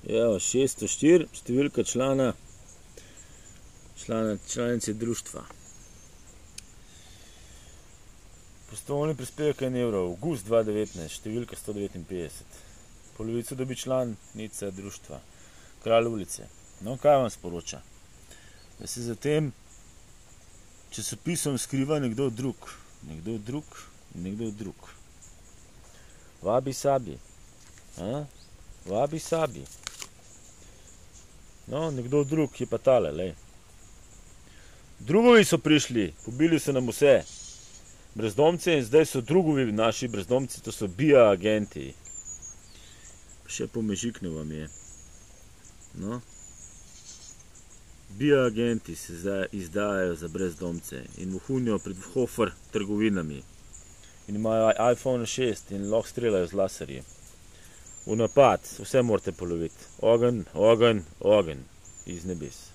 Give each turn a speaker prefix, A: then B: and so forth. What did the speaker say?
A: Evo, 604, številka članice društva. Prostovoljni prispevek 1 evro, avgust 2019, številka 159. Polovico dobi članica društva, Kralj ulice. No, kaj vam sporoča? Da se za tem časopisom skriva nekdo drug. Vabi sabi. Vabi sabi. No, nekdo drug je pa tale, lej. Drugovi so prišli, pobili so nam vse. Brezdomce in zdaj so drugovi naši brezdomci, to so BIA agenti. Še pomežikno vam je. No. BIA agenti se zdaj izdajajo za brezdomce in vohunijo pred Hofer trgovinami. In imajo iPhone 6 in lahko streljajo z laserji. V napad, vse morate poloviti. Ogenj iz nebes.